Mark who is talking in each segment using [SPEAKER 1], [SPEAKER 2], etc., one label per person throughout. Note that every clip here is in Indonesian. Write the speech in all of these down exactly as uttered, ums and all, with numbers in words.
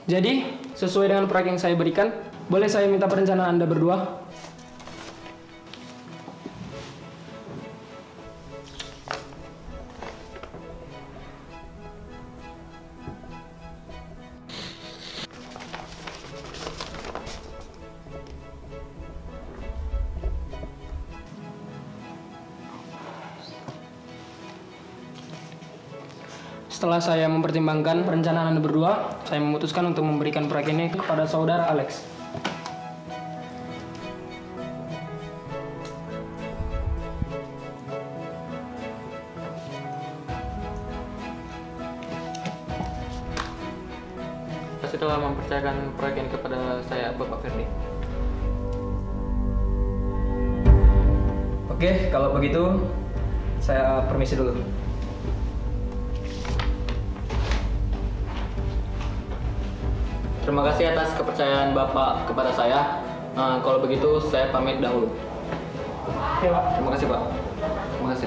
[SPEAKER 1] Jadi, sesuai dengan proyek yang saya berikan, boleh saya minta perencanaan Anda berdua? Setelah saya mempertimbangkan perencanaan Anda berdua, saya memutuskan untuk memberikan proyek ini kepada saudara Alex.
[SPEAKER 2] Setelah mempercayakan proyek ini kepada saya, Bapak Ferdi.
[SPEAKER 1] Oke, kalau begitu, saya permisi dulu.
[SPEAKER 2] Terima kasih atas kepercayaan Bapak kepada saya. Uh, kalau begitu, saya pamit dahulu.
[SPEAKER 1] Oke, Pak.
[SPEAKER 2] Terima kasih, Pak. Terima kasih.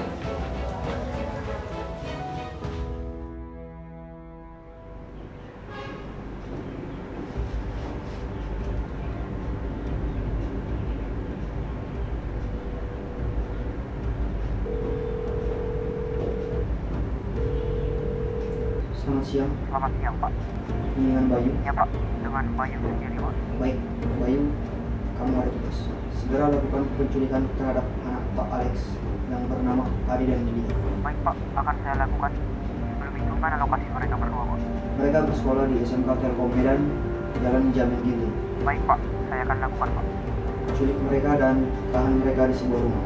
[SPEAKER 3] Selamat siang.
[SPEAKER 4] Selamat siang, Pak.
[SPEAKER 3] Ini dengan Bayu.
[SPEAKER 4] Ya, Pak. Dengan Bayu sendiri, Pak.
[SPEAKER 3] Baik, Bayu, kamu ada tugas. Segera lakukan penculikan terhadap anak Pak Alex yang bernama Adi dan Lydia.
[SPEAKER 4] Baik, Pak. Akan saya lakukan. Sebelum itu, mana lokasi mereka berdua, Pak?
[SPEAKER 3] Mereka bersekolah di S M K Telkom Medan, Jalan Jamin Ginting.
[SPEAKER 4] Baik, Pak. Saya akan lakukan, Pak.
[SPEAKER 3] Culik mereka dan tahan mereka di sebuah rumah.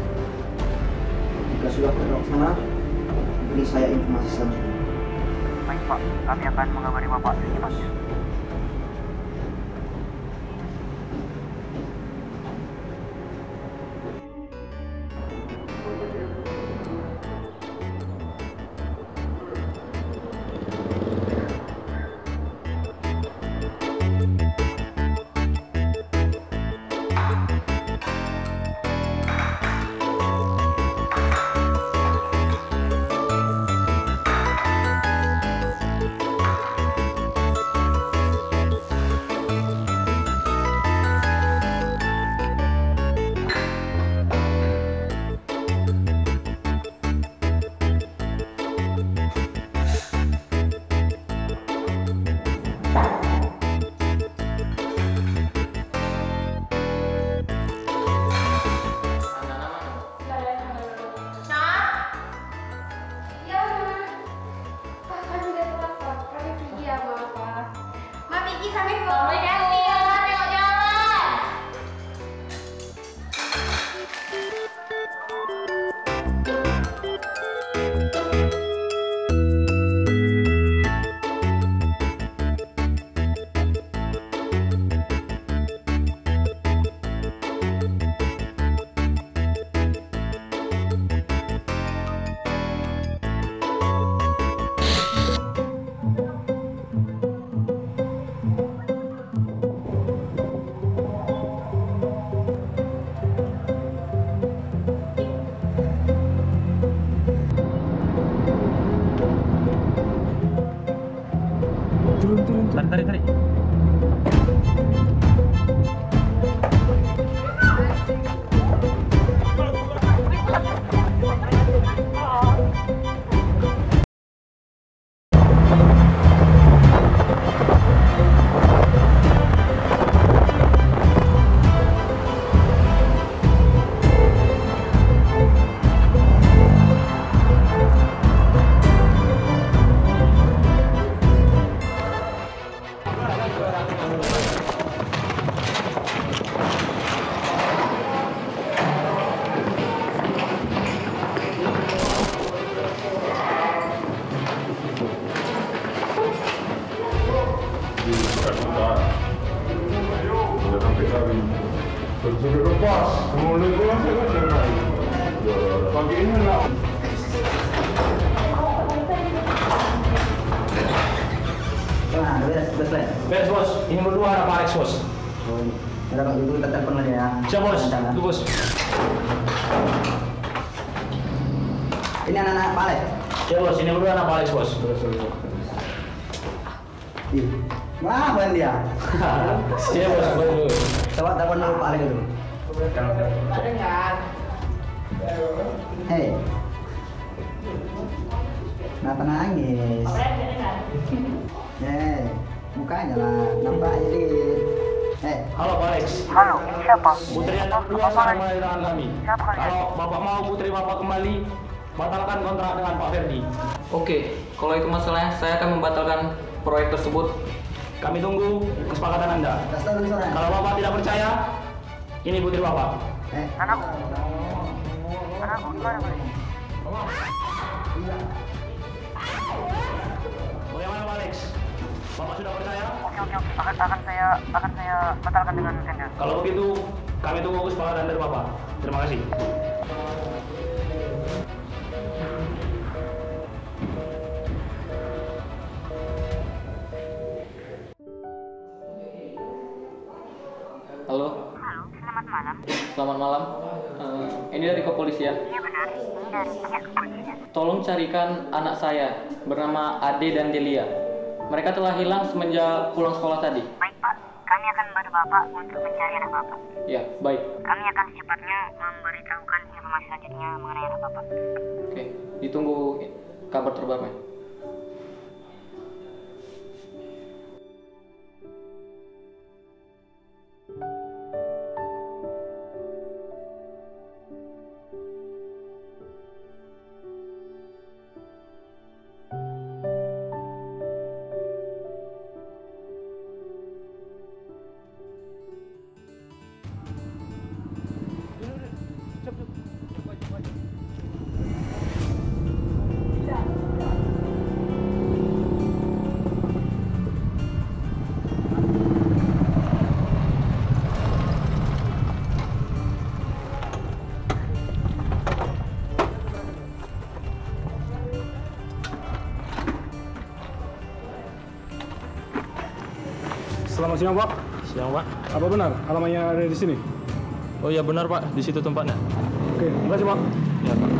[SPEAKER 3] Jika sudah terlaksana, beri saya informasi selanjutnya.
[SPEAKER 4] Baik, Pak. Kami akan mengabari Bapak secepatnya.
[SPEAKER 5] Tarik, tarik, tarik.
[SPEAKER 6] Sudah lepas, mulai pulang saya kan cerai. Pagi ini lah.
[SPEAKER 3] Nah, beres, beres, beres.
[SPEAKER 5] Beres, Bos. Ini berdua anak Pak Alex, Bos.
[SPEAKER 3] Oh, udah kalau gitu kita telepon aja ya.
[SPEAKER 5] Siap, Bos.
[SPEAKER 3] Rencana.
[SPEAKER 5] Itu, Bos.
[SPEAKER 3] Ini anak-anak Pak Alex.
[SPEAKER 5] Siap, Bos. Ini berdua anak Pak Alex, Bos.
[SPEAKER 3] Ih, Melawan dia.
[SPEAKER 5] Siap bos, bos.
[SPEAKER 3] Coba telepon dulu Pak Alex dulu. Hei. Kenapa nangis? Hei, mukanya lah, nampak aja dikit. Hei,
[SPEAKER 5] Halo Pak Alex.
[SPEAKER 4] Halo, ini siapa?
[SPEAKER 5] Putri anak berdua
[SPEAKER 4] Bapak
[SPEAKER 5] sekarang
[SPEAKER 4] lagi.
[SPEAKER 5] mulai dengan kami.
[SPEAKER 4] Siapa kalian?
[SPEAKER 5] Kalau Bapak mau putri Bapak kembali, batalkan kontrak dengan Pak Ferdi.
[SPEAKER 2] Oke, kalau itu masalahnya, saya akan membatalkan proyek tersebut.
[SPEAKER 5] Kami tunggu kesepakatan Anda.
[SPEAKER 3] kasih tahu dulu sore.
[SPEAKER 5] Kalau Bapak tidak percaya, ini putri Bapak.
[SPEAKER 3] Hei,
[SPEAKER 4] Anakku. Anakku, gimana boleh?
[SPEAKER 5] Bagaimana Pak Alex? Bapak sudah percaya?
[SPEAKER 4] Oke, oke, oke. Akan, akan saya, akan saya batalkan dengan tender.
[SPEAKER 5] Kalau begitu, kami tunggu kesepakatan dari Bapak. Terima kasih.
[SPEAKER 2] Halo,
[SPEAKER 4] Halo, selamat malam.
[SPEAKER 2] selamat malam. Eh, ini dari kepolisian.
[SPEAKER 4] Iya benar, ini dari pihak kepolisian.
[SPEAKER 2] Tolong carikan anak saya bernama Ade dan Delia. Mereka telah hilang semenjak pulang sekolah tadi.
[SPEAKER 4] Baik Pak, kami akan membantu Bapak untuk mencari anak Bapak.
[SPEAKER 2] Ya, baik.
[SPEAKER 4] Kami akan secepatnya memberitahukan informasi selanjutnya mengenai anak Bapak.
[SPEAKER 2] Oke, ditunggu kabar terbarunya.
[SPEAKER 7] Selamat siang Pak.
[SPEAKER 5] Siang Pak.
[SPEAKER 7] Apa benar alamatnya ada di sini?
[SPEAKER 5] Oh iya benar Pak, di situ tempatnya.
[SPEAKER 7] Oke, terima kasih Pak.
[SPEAKER 5] Ya Pak.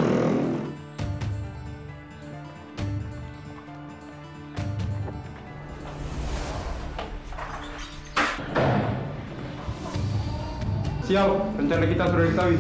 [SPEAKER 7] Siap, rencana kita sudah diketahui.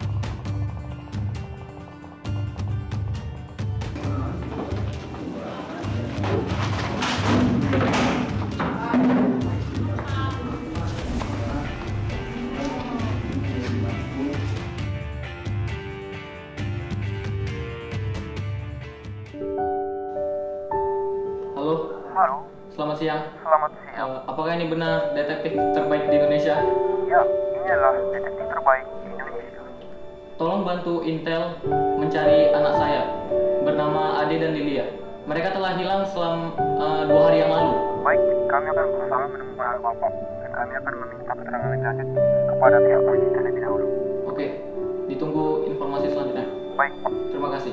[SPEAKER 2] Halo,
[SPEAKER 4] Halo,
[SPEAKER 2] selamat siang.
[SPEAKER 4] selamat siang.
[SPEAKER 2] Eh, apakah ini benar detektif terbaik di Indonesia?
[SPEAKER 4] Ya, ini adalah detektif terbaik di Indonesia.
[SPEAKER 2] Tolong bantu Intel mencari anak saya bernama Ade dan Delia. Mereka telah hilang selama eh, dua hari yang lalu.
[SPEAKER 4] Baik, kami akan berusaha menemukan anak Bapak dan kami akan meminta keterangan lebih lanjut kepada pihak polisi terlebih dahulu.
[SPEAKER 2] Oke, ditunggu informasi selanjutnya.
[SPEAKER 4] Baik, Pak.
[SPEAKER 2] Terima kasih.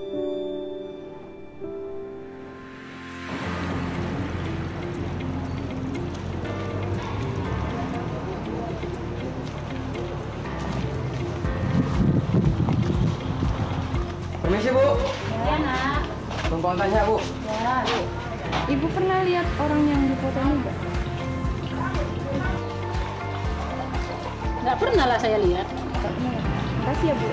[SPEAKER 3] permisi Bu.
[SPEAKER 8] Ya nak,
[SPEAKER 3] Numpang tanya Bu.
[SPEAKER 8] ya. Ibu pernah lihat orang yang di foto ini enggak? Enggak pernah lah saya lihat. Makasih ya Bu.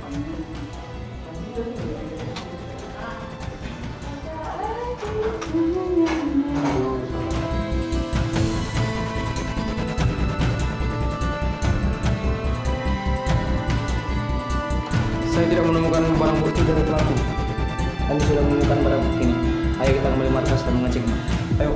[SPEAKER 1] Saya tidak menemukan barang bukti dari pelaku.
[SPEAKER 3] Kami sudah menemukan barang bukti ini. Ayo kita kembali markas dan mengeceknya.
[SPEAKER 1] Ayo.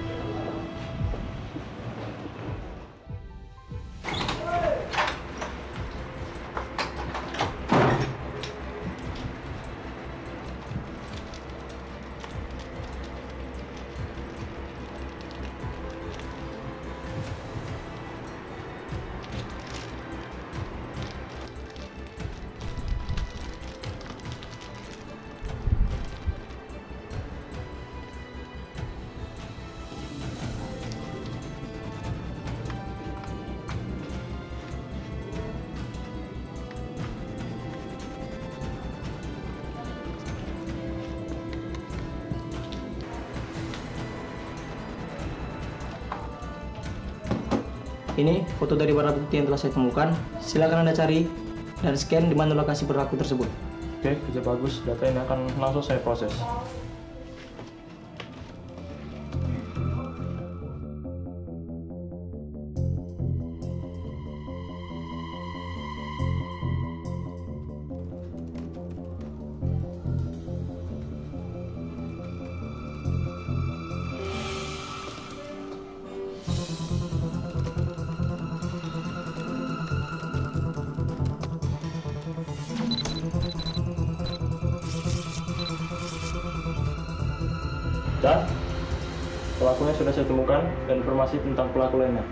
[SPEAKER 3] Ini foto dari barang bukti yang telah saya temukan. Silakan Anda cari dan scan di mana lokasi pelaku tersebut.
[SPEAKER 5] Oke, kerja bagus. Data ini akan langsung saya proses. Dan pelakunya sudah saya temukan dan informasi tentang pelaku lainnya.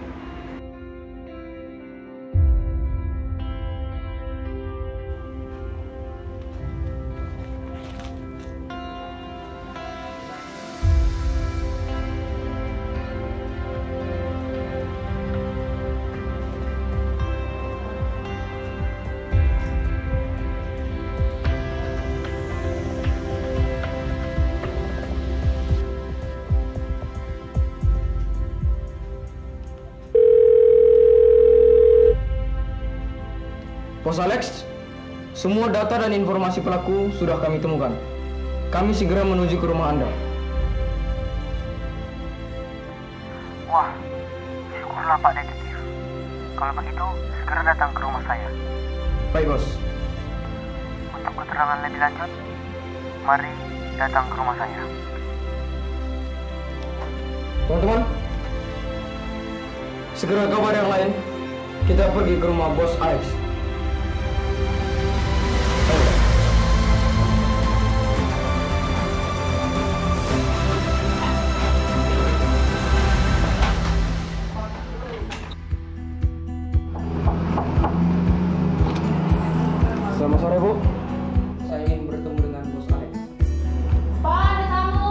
[SPEAKER 1] Bos Alex, semua data dan informasi pelaku sudah kami temukan. Kami segera menuju ke rumah Anda.
[SPEAKER 4] Wah, syukurlah Pak Detektif. Kalau begitu, segera datang ke rumah saya.
[SPEAKER 1] Baik, Bos.
[SPEAKER 4] Untuk keterangan lebih lanjut, mari datang ke rumah saya.
[SPEAKER 1] Teman-teman, segera kabar yang lain. Kita pergi ke rumah Bos Alex. Selamat sore, Bu. Saya ingin bertemu dengan Bos Alex.
[SPEAKER 8] Pak, ada tamu.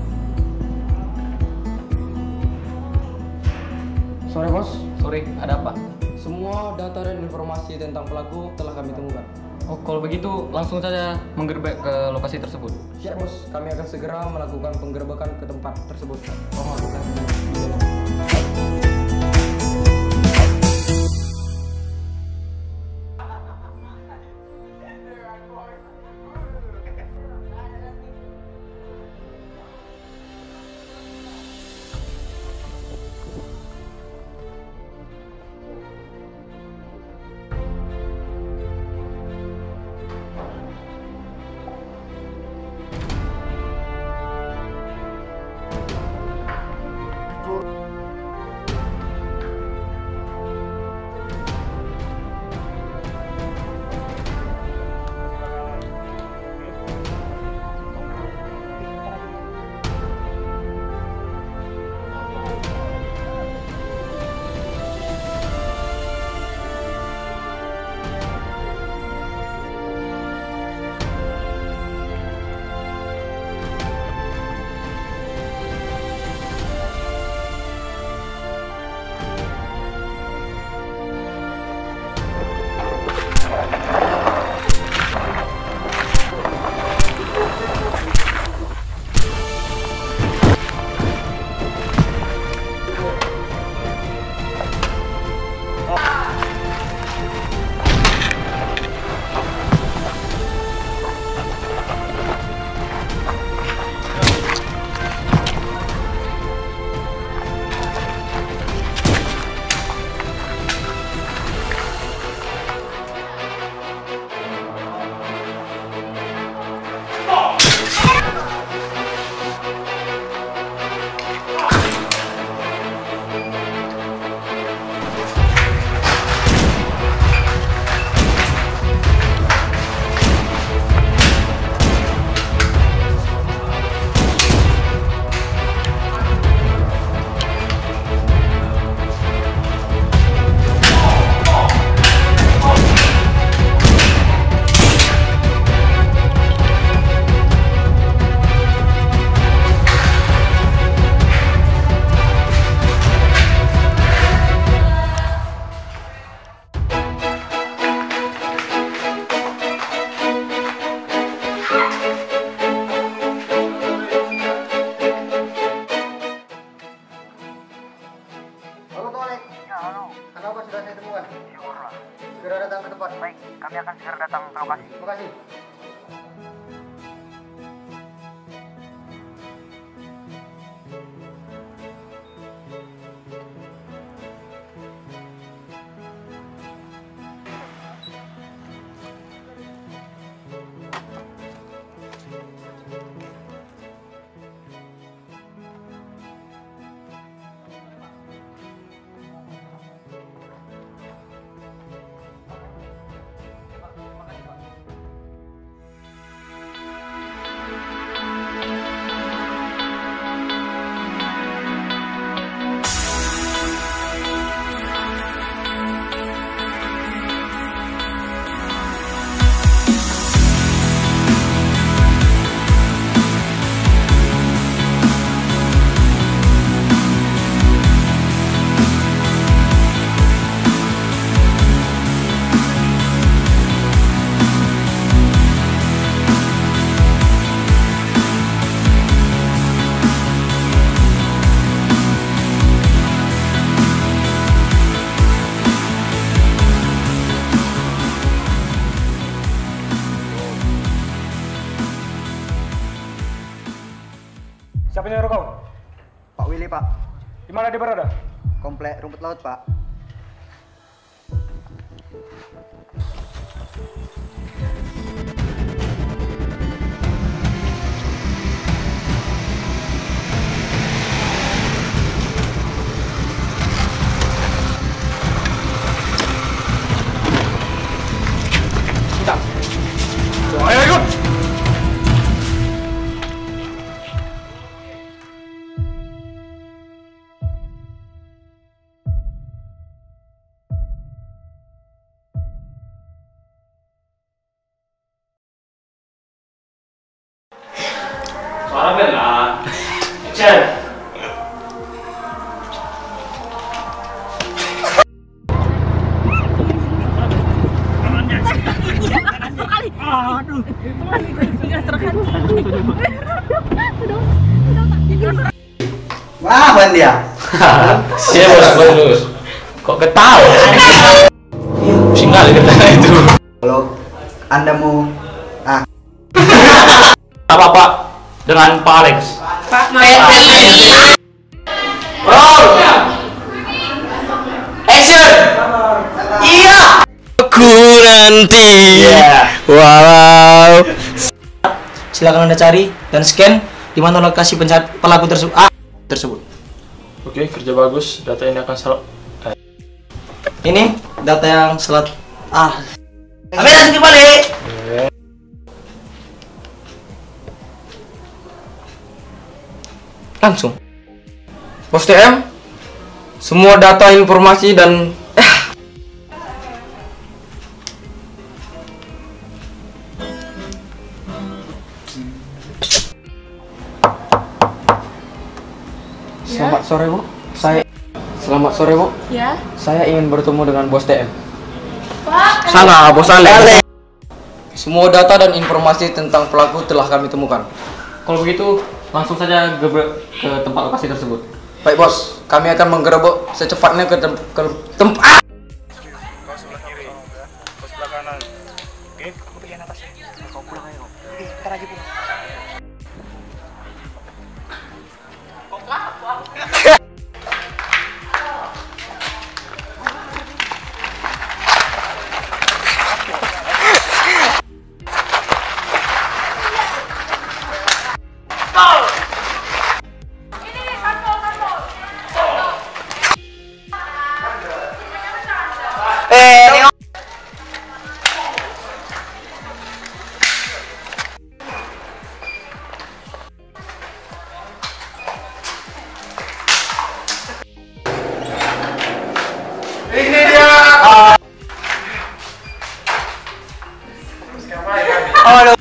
[SPEAKER 1] Sore, Bos.
[SPEAKER 2] Sorry, ada apa?
[SPEAKER 1] Semua data dan informasi tentang pelaku telah kami temukan.
[SPEAKER 2] Oh, kalau begitu langsung saja menggerbek ke lokasi tersebut.
[SPEAKER 1] Siap, Bos. Kami akan segera melakukan penggerbekan ke tempat tersebut. Oh, melakukan.
[SPEAKER 6] Cur.
[SPEAKER 4] akan segera datang ke lokasi.
[SPEAKER 3] Terima kasih.
[SPEAKER 7] Siapa yang nyuruh kau?
[SPEAKER 3] Pak Willy, Pak.
[SPEAKER 7] Di mana dia berada?
[SPEAKER 3] Komplek rumput laut, Pak.
[SPEAKER 7] Ayo ikut!
[SPEAKER 5] Suara bella. Action.
[SPEAKER 3] Wah, ban dia.
[SPEAKER 5] Siapa bos bonus? Kok ketawa? Pusing kali ketawa itu.
[SPEAKER 3] Kalau Anda mau ah
[SPEAKER 5] Apa Pak? Dengan Pak Alex.
[SPEAKER 8] Pak Meli.
[SPEAKER 5] Roll. Action. Iya.
[SPEAKER 1] Aku nanti.
[SPEAKER 5] Iya.
[SPEAKER 1] Wow. Silakan Anda cari dan scan di mana lokasi pencari pelaku tersebut. Ah, tersebut.
[SPEAKER 7] Oke, kerja bagus. Data ini akan sel...
[SPEAKER 1] Ini data yang selat. Ah.
[SPEAKER 3] Ambil langsung kembali.
[SPEAKER 1] Langsung. Bos T M, semua data, informasi dan eh. Selamat sore Bu. Saya Selamat sore Bu.
[SPEAKER 8] Ya.
[SPEAKER 1] Saya ingin bertemu dengan Bos T M.
[SPEAKER 8] Pak.
[SPEAKER 1] Sana, Bos Alex. Semua data dan informasi tentang pelaku telah kami temukan.
[SPEAKER 2] Kalau begitu, langsung saja geber ke tempat lokasi tersebut.
[SPEAKER 1] Baik Bos, kami akan menggerebek secepatnya ke, tem ke tempat.
[SPEAKER 6] Kau sebelah kiri, kau sebelah kanan. Oke? Aku bagian atas ya. Kau pulang aja kau. Oke, ntar aja pulang.
[SPEAKER 3] Eh, tengok.
[SPEAKER 6] Ini dia.
[SPEAKER 3] Halo.